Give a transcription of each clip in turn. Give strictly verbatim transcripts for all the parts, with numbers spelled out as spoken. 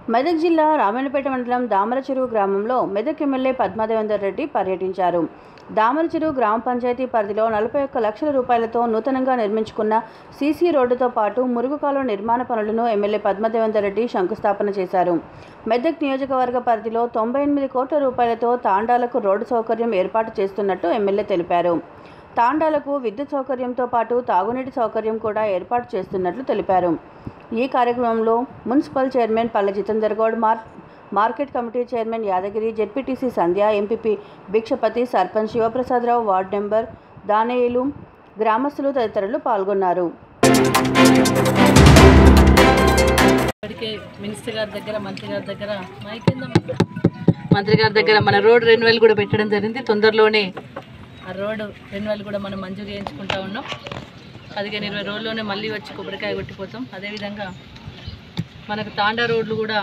మెదక్ జిల్లా రామాయణపేట మండలం దామరచెరువు గ్రామంలో మెదక్ ఎమ్మెల్యే పద్మాదేవేందర్ రెడ్డి పర్యటించారు. దామరచెరువు గ్రామ పంచాయతీ పరిధిలో నలభై ఒక్క లక్షల రూపాయలతో నూతనంగా నిర్మించుకున్న సీసీ రోడ్డుతో పాటు మురుగు కాలువ నిర్మాణ పనులను ఎమ్మెల్యే పద్మాదేవేందర్ రెడ్డి శంకుస్థాపన చేశారు. మెదక్ నియోజకవర్గ పరిధిలో తొంభై ఎనిమిది కోట్ల రూపాయలతో తాండాలకు రోడ్డు సౌకర్యం ఏర్పాటు చేస్తున్నట్టు ఎమ్మెల్యే తెలిపారు. తాండాలకు విద్యుత్ సౌకర్యంతో పాటు తాగునీటి సౌకర్యం కూడా ఏర్పాటు చేస్తున్నట్లు తెలిపారు. ఈ కార్యక్రమంలో మున్సిపల్ చైర్మన్ పల్లె జితేందర్ గౌడ్, మార్ market committee chairman Yadagiri, ZPTC Sandhya, MPP Bhikshapathi, sarpanch Shivaprasadarao, ward number Daneyulu, గ్రామస్తులు తదితరులు పాల్గొన్నారు. మినిస్టర్ గారి దగ్గర మంత్రి గారి దగ్గర మంత్రి గారి దగ్గర మన రోడ్ రెన్యువల్ కూడా పెట్టడం జరిగింది. తొందరలోనే ఆ రోడ్డు రెన్యువల్ కూడా మనం మంజూరు చేయించుకుంటా ఉన్నాం. పదిహేను ఇరవై రోజుల్లోనే మళ్ళీ వచ్చి కొబ్బరికాయ కొట్టిపోతాం. అదేవిధంగా మనకు తాండా రోడ్లు కూడా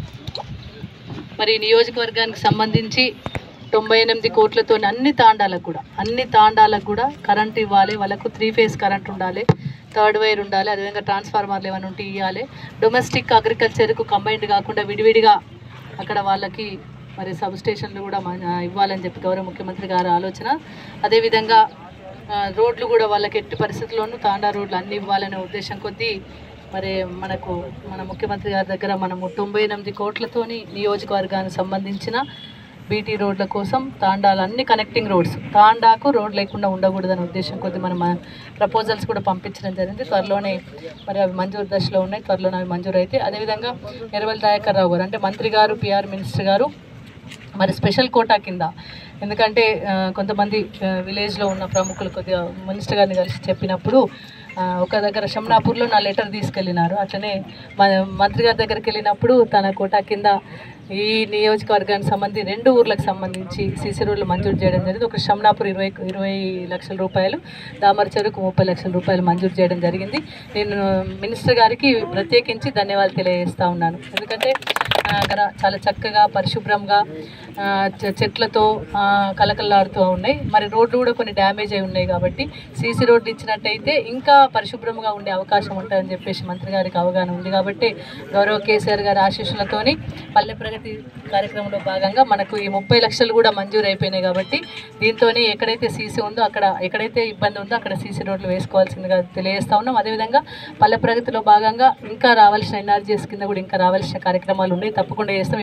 మరి నియోజకవర్గానికి సంబంధించి తొంభై ఎనిమిది కోట్లతో అన్ని తాండాలకు కూడా అన్ని తాండాలకు కూడా కరెంట్ ఇవ్వాలి. వాళ్ళకు త్రీ ఫేజ్ కరెంట్ ఉండాలి, థర్డ్ వైర్ ఉండాలి, అదేవిధంగా ట్రాన్స్ఫార్మర్లు ఏమైనా ఉంటే ఇవ్వాలి. డొమెస్టిక్ అగ్రికల్చర్కు కంబైన్డ్ కాకుండా విడివిడిగా అక్కడ వాళ్ళకి మరి సబ్ స్టేషన్లు కూడా ఇవ్వాలని చెప్పి గౌరవ ముఖ్యమంత్రి గారి ఆలోచన. అదేవిధంగా రోడ్లు కూడా వాళ్ళకి ఎట్టి పరిస్థితుల్లోనూ తాండా రోడ్లు అన్నీ ఇవ్వాలనే ఉద్దేశం కొద్దీ మరి మనకు మన ముఖ్యమంత్రి గారి దగ్గర మనము తొంభై ఎనిమిది కోట్లతోని నియోజకవర్గానికి సంబంధించిన బీటీ రోడ్ల కోసం తాండాలు అన్ని కనెక్టింగ్ రోడ్స్, తాండాకు రోడ్ లేకుండా ఉండకూడదనే ఉద్దేశం కొద్దీ మనం ప్రపోజల్స్ కూడా పంపించడం జరిగింది. త్వరలోనే మరి అవి మంజూరు దశలో ఉన్నాయి. త్వరలోనే అవి మంజూరు అయితే అదేవిధంగా ఎర్రవల్లి దయాకర్ రావు గారు అంటే మంత్రి గారు, పిఆర్ మినిస్టర్ గారు మరి స్పెషల్ కోటా కింద, ఎందుకంటే కొంతమంది విలేజ్లో ఉన్న ప్రముఖులు కొద్దిగా మినిస్టర్ గారిని కలిసి చెప్పినప్పుడు ఒక దగ్గర షమ్నాపూర్లో నా లెటర్ తీసుకెళ్ళినారు. అట్లనే మంత్రి గారి దగ్గరికి వెళ్ళినప్పుడు తన కోటా కింద ఈ నియోజకవర్గానికి సంబంధించి రెండు ఊర్లకు సంబంధించి సీసీ రోడ్లు మంజూరు చేయడం జరిగింది. ఒక షమ్నాపూర్ ఇరవై ఇరవై లక్షల రూపాయలు, దామరచెరువుకు ముప్పై లక్షల రూపాయలు మంజూరు చేయడం జరిగింది. నేను మినిస్టర్ గారికి ప్రత్యేకించి ధన్యవాదాలు తెలియజేస్తూ ఉన్నాను. ఎందుకంటే అక్కడ చాలా చక్కగా పరిశుభ్రంగా చెట్లతో కలకల్లాడుతూ ఉన్నాయి. మరి రోడ్లు కూడా కొన్ని డ్యామేజ్ అయి ఉన్నాయి కాబట్టి సీసీ రోడ్లు ఇచ్చినట్టయితే ఇంకా పరిశుభ్రంగా ఉండే అవకాశం ఉంటుందని చెప్పేసి మంత్రి గారికి అవగాహన ఉంది. కాబట్టి గౌరవ కేసీఆర్ గారి ఆశీస్సులతోని పల్లె ప్రగతి కార్యక్రమంలో భాగంగా మనకు ఈ ముప్పై లక్షలు కూడా మంజూరు అయిపోయినాయి. కాబట్టి దీంతో ఎక్కడైతే సీసీ ఉందో అక్కడ ఎక్కడైతే ఇబ్బంది ఉందో అక్కడ సీసీ రోడ్లు వేసుకోవాల్సిందిగా తెలియజేస్తా ఉన్నాం. అదేవిధంగా పల్లె ప్రగతిలో భాగంగా ఇంకా రావాల్సిన ఎన్ఆర్జీఎస్ కింద కూడా ఇంకా రావాల్సిన కార్యక్రమాలు ఉన్నాయి, తప్పకుండా చేస్తాం.